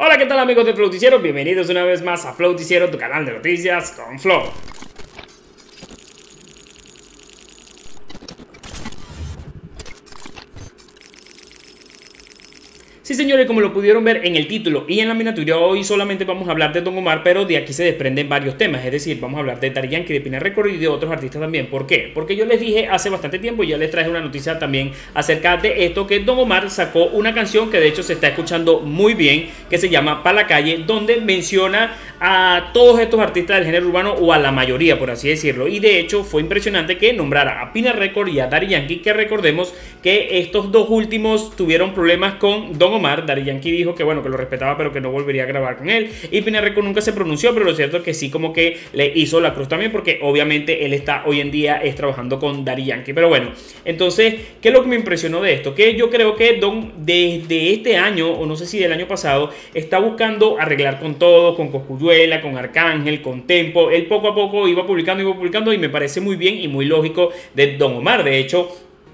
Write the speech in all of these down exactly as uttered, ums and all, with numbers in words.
Hola, ¿qué tal amigos de Flowticiero? Bienvenidos una vez más a Flowticiero, tu canal de noticias con Flow. Sí señores, como lo pudieron ver en el título y en la miniatura, hoy solamente vamos a hablar de Don Omar, pero de aquí se desprenden varios temas, es decir, vamos a hablar de Daddy Yankee, de Pina Record y de otros artistas también. ¿Por qué? Porque yo les dije hace bastante tiempo y ya les traje una noticia también acerca de esto, que Don Omar sacó una canción que de hecho se está escuchando muy bien, que se llama Pa' la Calle, donde menciona a todos estos artistas del género urbano, o a la mayoría por así decirlo, y de hecho fue impresionante que nombrara a Pina Record y a Daddy Yankee, que recordemos que estos dos últimos tuvieron problemas con Don Omar. Daddy Yankee dijo que bueno, que lo respetaba pero que no volvería a grabar con él, y Pina Record nunca se pronunció, pero lo cierto es que sí, como que le hizo la cruz también, porque obviamente él está hoy en día es trabajando con Daddy Yankee. Pero bueno, entonces, ¿qué es lo que me impresionó de esto? Que yo creo que Don desde este año, o no sé si del año pasado, está buscando arreglar con todo, con Cosculluela, con Arcángel, con Tempo. Él poco a poco iba publicando, iba publicando, y me parece muy bien y muy lógico de Don Omar, de hecho,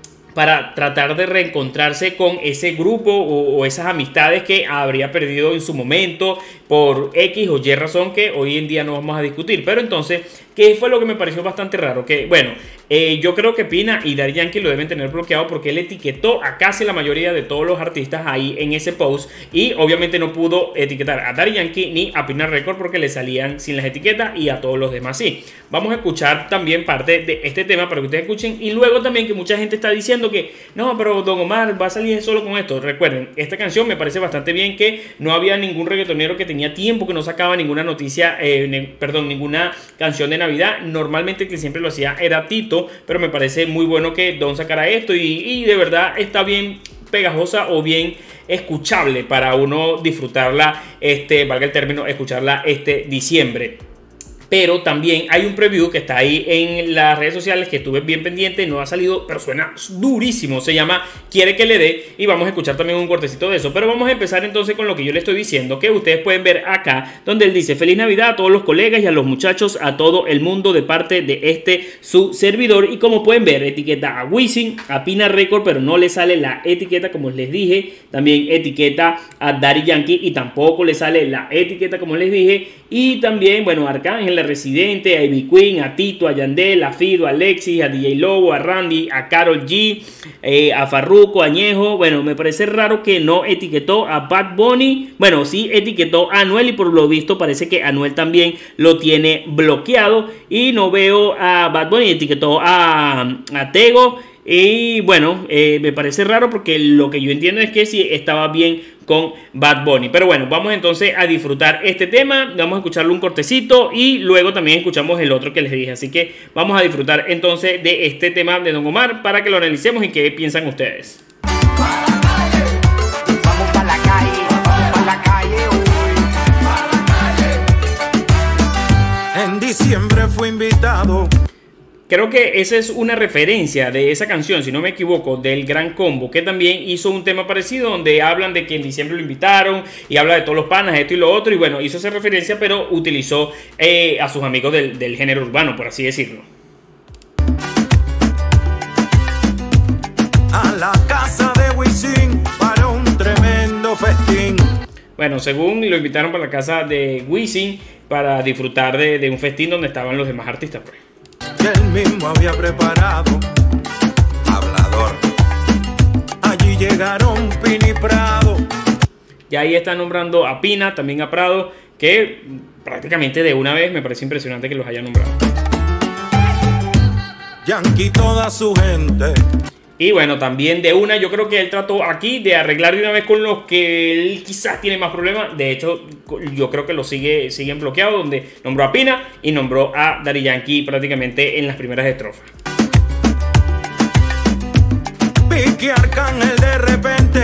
para tratar de reencontrarse con ese grupo o, o esas amistades que habría perdido en su momento por X o Y razón, que hoy en día no vamos a discutir. Pero entonces, ¿qué fue lo que me pareció bastante raro? Que bueno, eh, yo creo que Pina y Daddy Yankee lo deben tener bloqueado, porque él etiquetó a casi la mayoría de todos los artistas ahí en ese post, y obviamente no pudo etiquetar a Daddy Yankee ni a Pina Record porque le salían sin las etiquetas, y a todos los demás sí. Vamos a escuchar también parte de este tema para que ustedes escuchen, y luego también que mucha gente está diciendo que no, pero Don Omar va a salir solo con esto. Recuerden, esta canción me parece bastante bien, que no había ningún reggaetonero que tenía tiempo que no sacaba ninguna noticia, eh, ne perdón, ninguna canción de Navidad. Normalmente el que siempre lo hacía era Tito, pero me parece muy bueno que Don sacara esto, y, y de verdad está bien pegajosa o bien escuchable para uno disfrutarla, este, valga el término, escucharla este diciembre. Pero también hay un preview que está ahí en las redes sociales que estuve bien pendiente, no ha salido, pero suena durísimo. Se llama Quiere que le dé, y vamos a escuchar también un cortecito de eso. Pero vamos a empezar entonces con lo que yo le estoy diciendo, que ustedes pueden ver acá, donde él dice: Feliz Navidad a todos los colegas y a los muchachos, a todo el mundo, de parte de este su servidor. Y como pueden ver, etiqueta a Wisin, a Pina Record, pero no le sale la etiqueta como les dije. También etiqueta a Daddy Yankee y tampoco le sale la etiqueta como les dije. Y también, bueno, Arcángel, la Residente, a Ivy Queen, a Tito, a Yandel, a Fido, a Alexis, a D J Lobo, a Randy, a Karol G, eh, a Farruko, a Ñejo. Bueno, me parece raro que no etiquetó a Bad Bunny. Bueno, sí etiquetó a Anuel, y por lo visto parece que Anuel también lo tiene bloqueado. Y no veo a Bad Bunny, etiquetó a, a Tego. Y bueno, eh, me parece raro, porque lo que yo entiendo es que sí estaba bien con Bad Bunny. Pero bueno, vamos entonces a disfrutar este tema. Vamos a escucharle un cortecito y luego también escuchamos el otro que les dije. Así que vamos a disfrutar entonces de este tema de Don Omar para que lo analicemos y qué piensan ustedes. Vamos pa' la calle, vamos pa' la calle hoy. En diciembre fui invitado. Creo que esa es una referencia de esa canción, si no me equivoco, del Gran Combo, que también hizo un tema parecido, donde hablan de que en diciembre lo invitaron y habla de todos los panas, esto y lo otro. Y bueno, hizo esa referencia, pero utilizó eh, a sus amigos del, del género urbano, por así decirlo. A la casa de Wisin para un tremendo festín. Bueno, según lo invitaron para la casa de Wisin para disfrutar de, de un festín donde estaban los demás artistas, pues. Que él mismo había preparado. Hablador. Allí llegaron Pina y Prado. Y ahí están nombrando a Pina, también a Prado, que prácticamente de una vez me parece impresionante que los hayan nombrado. Yankee, toda su gente. Y bueno, también de una, yo creo que él trató aquí de arreglar de una vez con los que él quizás tiene más problemas. De hecho, yo creo que lo sigue, siguen bloqueados, donde nombró a Pina y nombró a Daddy Yankee prácticamente en las primeras estrofas. Vicky Arcángel de repente,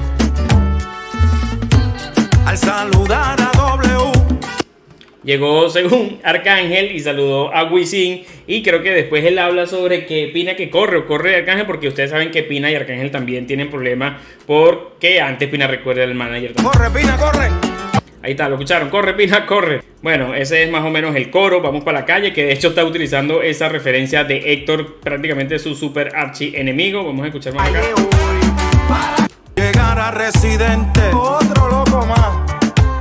al saludar a W, llegó según Arcángel y saludó a Wisin, y creo que después él habla sobre que Pina que corre o corre de Arcángel, porque ustedes saben que Pina y Arcángel también tienen problemas, porque antes Pina recuerda el manager también. Corre Pina, corre. Ahí está, lo escucharon, corre Pina, corre. Bueno, ese es más o menos el coro, vamos para la calle, que de hecho está utilizando esa referencia de Héctor, prácticamente su super archi enemigo. Vamos a escuchar más acá. Llegar a Residente, otro loco más.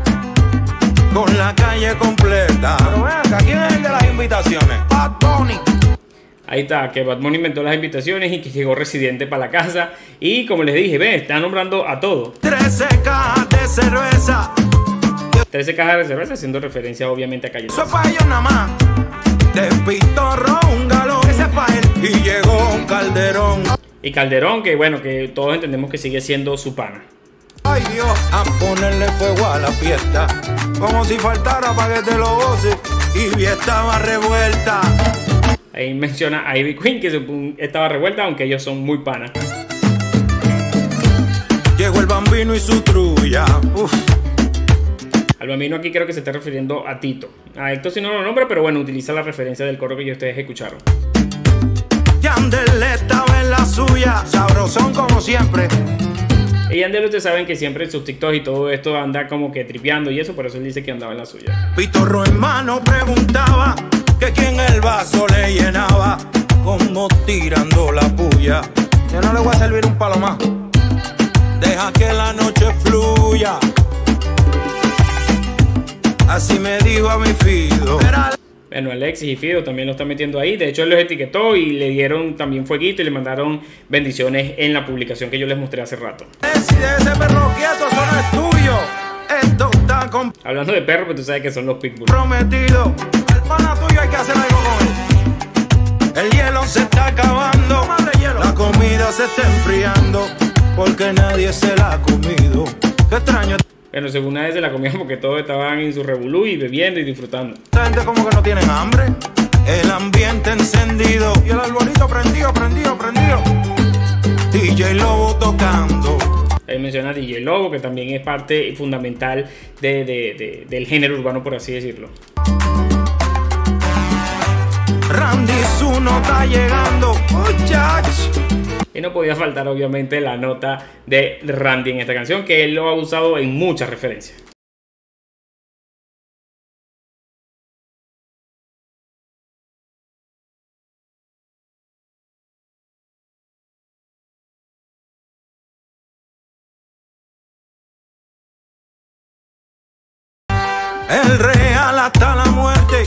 invitaciones. Bad Bunny. Ahí está, que Bad Bunny inventó las invitaciones y que llegó Residente para la casa. Y como les dije, ven, está nombrando a todo. trece cajas de cerveza. trece cajas de cerveza, haciendo referencia obviamente a Calle Eso es pa' ellos nada más. De pitorro un galón. Ese es pa' él. Y llegó un Calderón. Y Calderón, que bueno, que todos entendemos que sigue siendo su pana. Ay Dios, a ponerle fuego a la fiesta. Como si faltara pa' que te lo goces. Y estaba revuelta. Ahí menciona a Ivy Queen, que estaba revuelta, aunque ellos son muy panas. Llegó el Bambino y su trulla. Uf. Al Bambino aquí creo que se está refiriendo a Tito. A Héctor si no lo nombra, pero bueno, utiliza la referencia del coro que ya ustedes escucharon. Yandel estaba en la suya. Sabrosón como siempre. Y Yandel, ustedes saben que siempre en sus TikToks y todo esto anda como que tripeando y eso, por eso él dice que andaba en la suya. Pitorro en mano preguntaba que quién el vaso le llenaba, como tirando la puya. Yo no le voy a servir un palo más. Deja que la noche fluya. Así me dijo a mi Fido. Bueno, Alexis y Fido también lo están metiendo ahí. De hecho, él los etiquetó y le dieron también fueguito y le mandaron bendiciones en la publicación que yo les mostré hace rato. Si de ese perro quieto, eso no es tuyo. Esto está Hablando de perros, pues tú sabes que son los pitbull. comprometido. El pana tuyo hay que hacer algo con él. El hielo se está acabando. La comida se está enfriando. Porque nadie se la ha comido. Qué extraño. Bueno, según nadie se la comían porque todos estaban en su revolú y bebiendo y disfrutando. Esta gente como que no tienen hambre. El ambiente encendido. Y el arbolito prendido, prendido, prendido. D J Lobo tocando. Ahí menciona a D J Lobo, que también es parte fundamental de, de, de, del género urbano, por así decirlo. Randy su nota llegando. Muchachos. Y no podía faltar obviamente la nota de Randy en esta canción, que él lo ha usado en muchas referencias. El real hasta la muerte.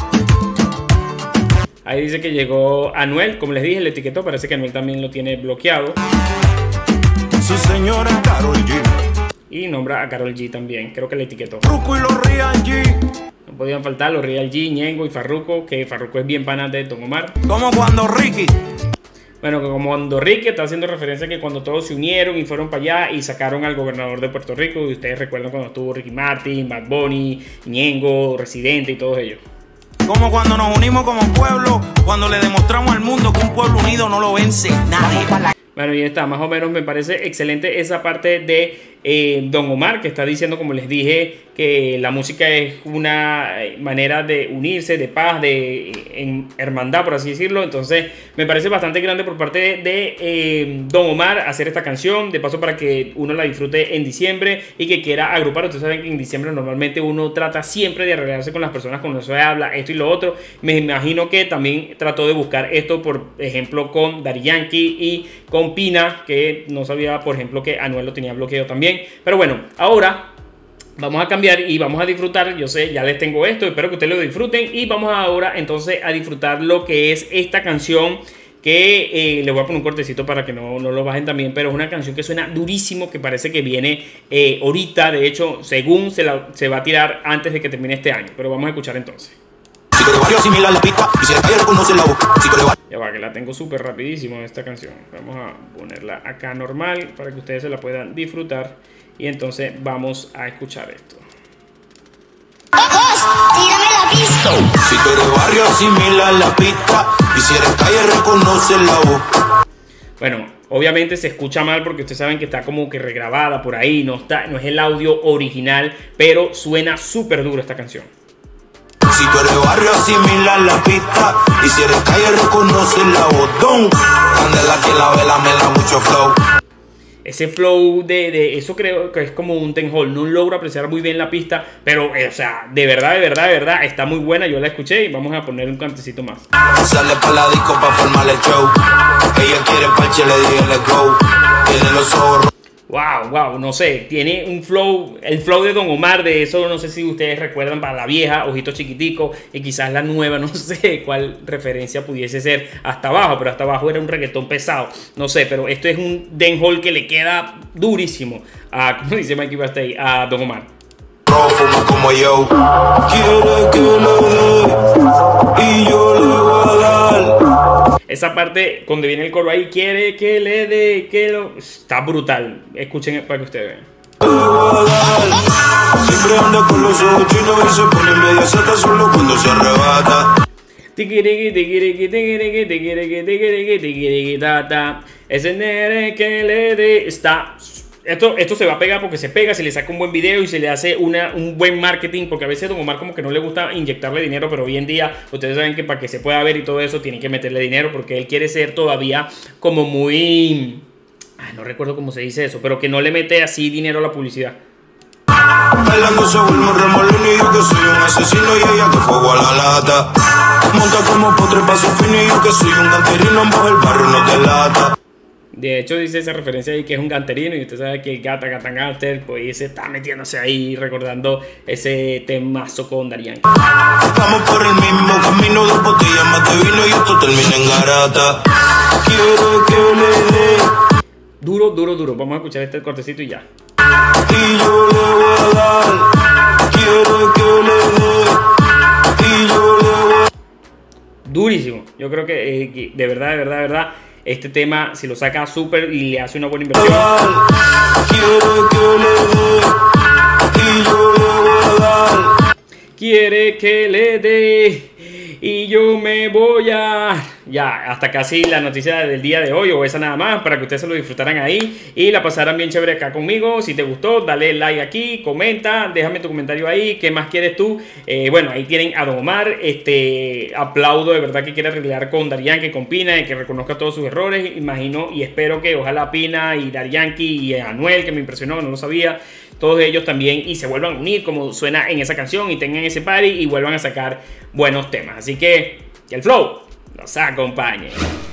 Ahí dice que llegó Anuel, como les dije, el etiquetó, parece que Anuel también lo tiene bloqueado. Su señora Karol G. Y nombra a Karol G también, creo que le etiquetó. Farruko y los Real G. No podían faltar los Real G, Ñengo y Farruko, que Farruko es bien pana de Don Omar. Como cuando Ricky. Bueno, como cuando Ricky está haciendo referencia a que cuando todos se unieron y fueron para allá y sacaron al gobernador de Puerto Rico, y ustedes recuerdan cuando estuvo Ricky Martin, Bad Bunny, Ñengo, Residente y todos ellos. Como cuando nos unimos como pueblo, cuando le demostramos al mundo que un pueblo unido no lo vence nadie. Bueno, y está, más o menos me parece excelente esa parte de eh, Don Omar, que está diciendo, como les dije, que la música es una manera de unirse, de paz, de en hermandad, por así decirlo. Entonces me parece bastante grande por parte de, de eh, Don Omar hacer esta canción, de paso para que uno la disfrute en diciembre y que quiera agrupar. Ustedes saben que en diciembre normalmente uno trata siempre de arreglarse con las personas con las que se habla, esto y lo otro. Me imagino que también trató de buscar esto, por ejemplo, con Daddy Yankee y con Pina, que no sabía, por ejemplo, que Anuel lo tenía bloqueado también. Pero bueno, ahora vamos a cambiar y vamos a disfrutar. Yo sé, ya les tengo esto, espero que ustedes lo disfruten. Y vamos ahora entonces a disfrutar lo que es esta canción, que eh, les voy a poner un cortecito para que no, no lo bajen también. Pero es una canción que suena durísimo, que parece que viene eh, ahorita. De hecho, según se, la, se va a tirar antes de que termine este año. Pero vamos a escuchar entonces. Ya va, que la tengo súper rapidísimo esta canción. Vamos a ponerla acá normal para que ustedes se la puedan disfrutar. Y entonces vamos a escuchar esto. Tírame la pista. Si tú eres barrio, asimila la pista. Y si eres calle, reconoce la voz. Bueno, obviamente se escucha mal porque ustedes saben que está como que regrabada por ahí. No, está, no es el audio original, pero suena súper duro esta canción. Si tú eres barrio, asimila la pista. Y si eres calle, reconoce la botón. Candela que la vela me da mucho flow. Ese flow de, de eso creo que es como un ten hall. No logro apreciar muy bien la pista, pero eh, o sea, de verdad, de verdad, de verdad está muy buena. Yo la escuché y vamos a poner un cantecito más. Sale pa' la disco pa' formar el show. Ella quiere parche, le dije let's go. Tiene los ojos. Wow, wow, no sé, tiene un flow, el flow de Don Omar, de eso no sé si ustedes recuerdan para la vieja, Ojitos Chiquiticos, y quizás la nueva, no sé cuál referencia pudiese ser Hasta Abajo, pero Hasta Abajo era un reggaetón pesado, no sé, pero esto es un dancehall que le queda durísimo a, como dice Mikey Bastey, a Don Omar. Prófumo como yo, quiere que le dé y yo le voy a dar. Esa parte, cuando viene el coro ahí, quiere que le dé, que lo... Está brutal. Escuchen para que ustedes vean. Siempre anda con los ojos chinos y se pone media sata solo cuando se arrebata. Ese nere que le dé está... Esto, esto se va a pegar porque se pega, se le saca un buen video y se le hace una, un buen marketing, porque a veces a Don Omar como que no le gusta inyectarle dinero, pero hoy en día ustedes saben que para que se pueda ver y todo eso tienen que meterle dinero, porque él quiere ser todavía como muy... Ay, no recuerdo cómo se dice eso, pero que no le mete así dinero a la publicidad. Bailando sobre el remolino y yo que soy un asesino y ella que fuego a la lata. Monta como potre pa' su fin y yo que soy un canterino, en bajo el barrio no te lata. De hecho dice esa referencia ahí que es un ganterino y usted sabe que el gata gata ganter pues se está metiéndose ahí recordando ese temazo con Daddy Yankee. Vamos por el mismo camino, dos botellas más de vino y esto termina en garata. Quiero que le dé. Duro, duro, duro. Vamos a escuchar este cortecito y ya. Y yo le voy a dar. Quiero que le dé. Y yo le voy a dar. Durísimo. Yo creo que eh, de verdad, de verdad, de verdad. Este tema, si lo saca súper y le hace una buena inversión. Quiero que le dé y yo le voy a dar. Quiere que le dé y yo me voy a... Ya, hasta casi la noticia del día de hoy o esa nada más, para que ustedes se lo disfrutaran ahí y la pasaran bien chévere acá conmigo. Si te gustó, dale like aquí, comenta, déjame tu comentario ahí, ¿qué más quieres tú? Eh, bueno, ahí tienen a Don Omar, este, aplaudo de verdad que quiere arreglar con Daddy Yankee, con Pina, y que reconozca todos sus errores, imagino y espero que ojalá Pina y Daddy Yankee y Anuel, que me impresionó, no lo sabía, todos ellos también y se vuelvan a unir como suena en esa canción y tengan ese party y vuelvan a sacar buenos temas. Así que, que el flow los acompañe.